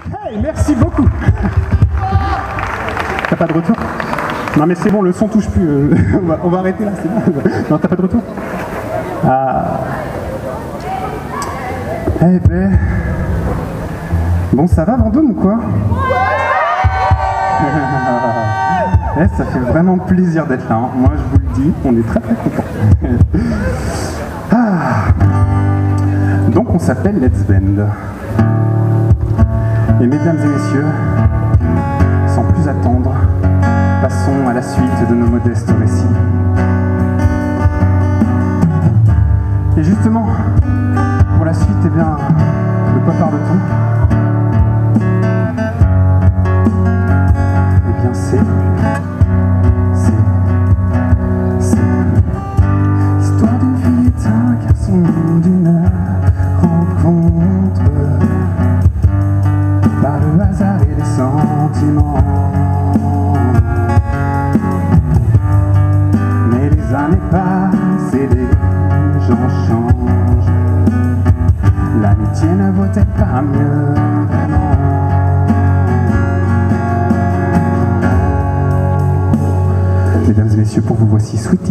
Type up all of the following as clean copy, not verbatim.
Hey, merci beaucoup. T'as pas de retour? Non mais c'est bon, le son touche plus. On va arrêter là, c'est bon. Non, t'as pas de retour? Ah. Eh ben... Bon, ça va Vendôme ou quoi? Eh, ça fait vraiment plaisir d'être là, hein. Moi je vous le dis, on est très très contents. Ah. Donc on s'appelle Let's Bend. Et mesdames et messieurs, sans plus attendre, passons à la suite de nos modestes récits. Et justement, pour la suite, eh bien, de quoi parle-t-on? Eh bien, c'est l'histoire d'une fille et d'un garçon, d'une rencontre par le hasard et les sentiments. Mais les années passent et les gens changent. L'amitié ne vaut-elle pas mieux vraiment? Mesdames et messieurs, pour vous voici Sweetie.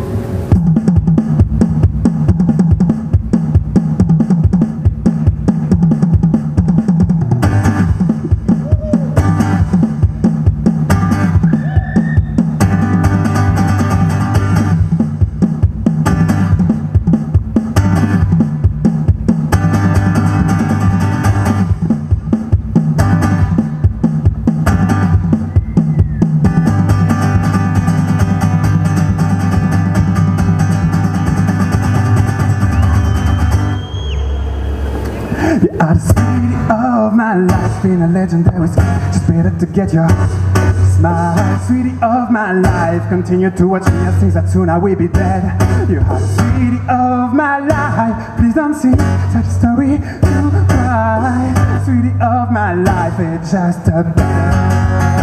You are the sweetie of my life, been a legendary just better to get your smile. Sweetie of my life, continue to watch me as things that soon I will be dead. You are the sweetie of my life, please don't see such a story to cry. Sweetie of my life, it's just a better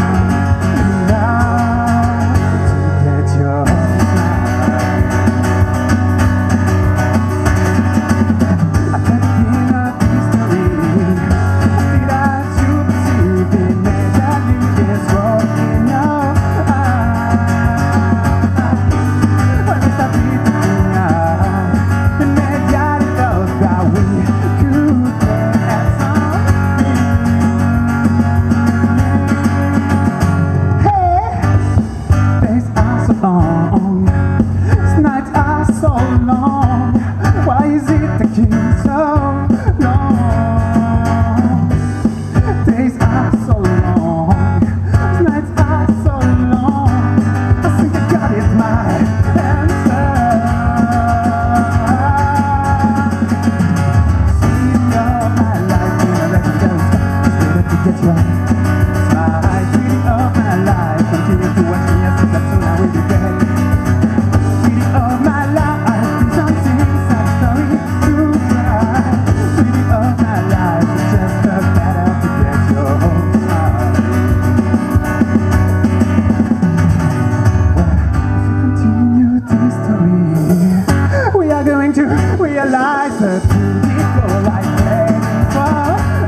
to get your realize the beautiful life waiting for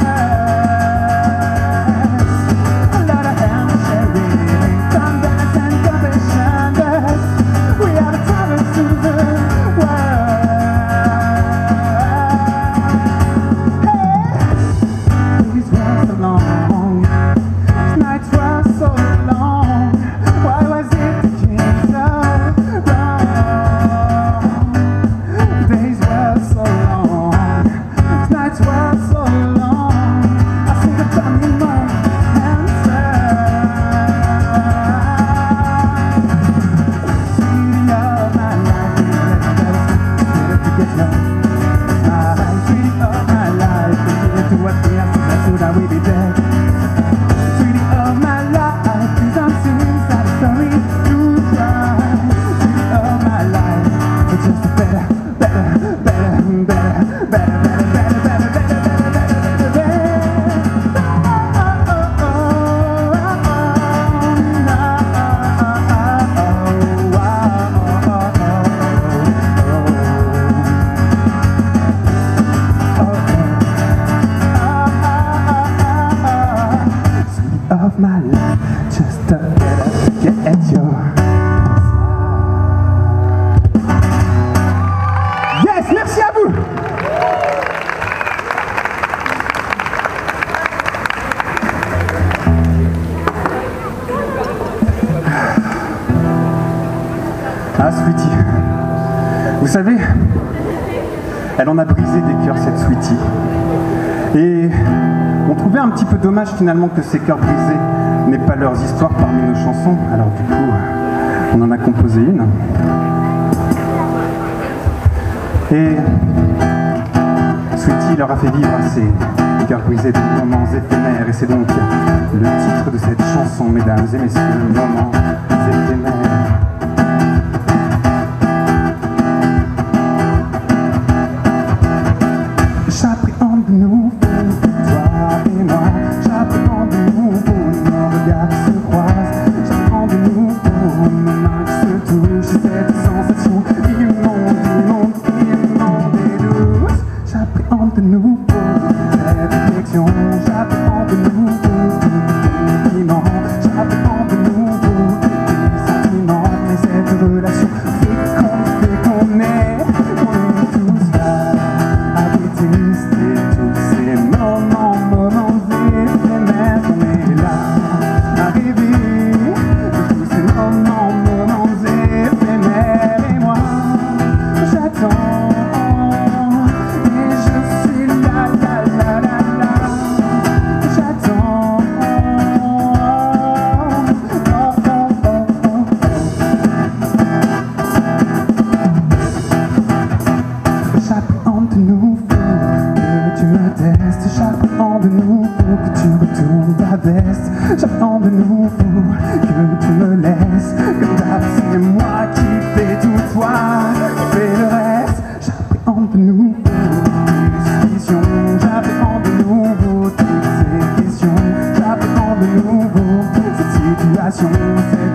us. A lot of sharing, thumbers and compassion. We are the travelers to the world. Hey, these were so long, these nights were so long. Why was it taking so long? Days were so long, nights were so long. I think I've done me more answer. Sweetie of my life, better to get love. My sweetie of my life, continue to watch me as soon I will be dead. Sweetie of my life, please don't sing sad story to cry. Sweetie of my life, it's just a better. my life, just to get your smile. Yes, merci à vous. Ah, Sweetie, vous savez, elle en a brisé des cœurs, cette Sweetie. Et on trouvait un petit peu dommage finalement que ces cœurs brisés n'aient pas leurs histoires parmi nos chansons. Alors du coup, on en a composé une. Et Sweetie leur a fait vivre à ces cœurs brisés de moments éphémères. Et c'est donc le titre de cette chanson, mesdames et messieurs, moments éphémères. J'appréhende de nouveau, toi et moi. J'appréhende de nouveau, nos regards se croisent. J'appréhende de nouveau, nos mains qui se touchent. Cette sensation immonde, immonde, immonde et douce. J'appréhende de nouveau cette réflexion. J'appréhende de nouveau tout sentiment. J'appréhende de nouveau tes sentiments. Mais cette relation fait qu'on est tous là. Tester tous ces moments éphémères, on est là à rêver de tous ces moments éphémères. Et moi, j'attends et je suis là, là, là, là, là. J'attends. J'appréhende de nouveau que tu me testes, j'appréhende de nouveau que tu retournes ta veste, j'appréhende de nouveau que tu me laisses, comme d'hab c'est moi qui fais tout, toi fais le reste. J'appréhende de nouveau tes suspicions, j'appréhende de nouveau toutes ces questions, j'appréhende de nouveau cette situation, cette